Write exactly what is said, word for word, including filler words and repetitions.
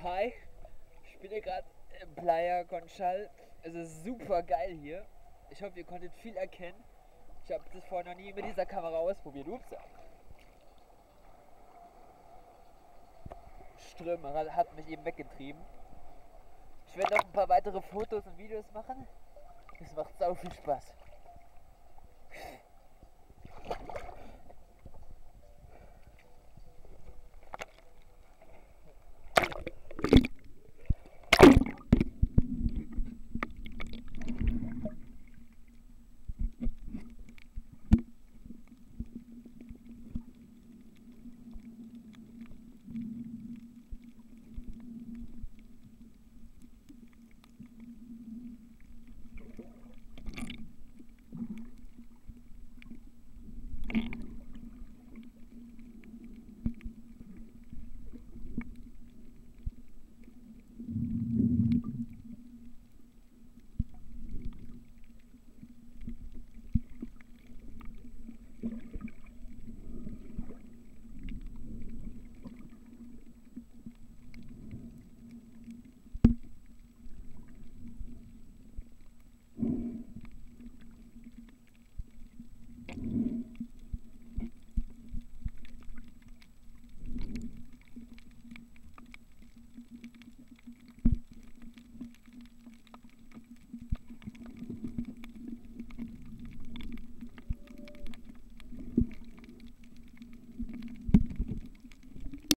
Hi, ich spiele gerade in Playa Conchal. Es ist super geil hier. Ich hoffe, ihr konntet viel erkennen. Ich habe das vorher noch nie mit dieser Kamera ausprobiert. Ups. Ströme hat mich eben weggetrieben. Ich werde noch ein paar weitere Fotos und Videos machen. Es macht sau viel Spaß.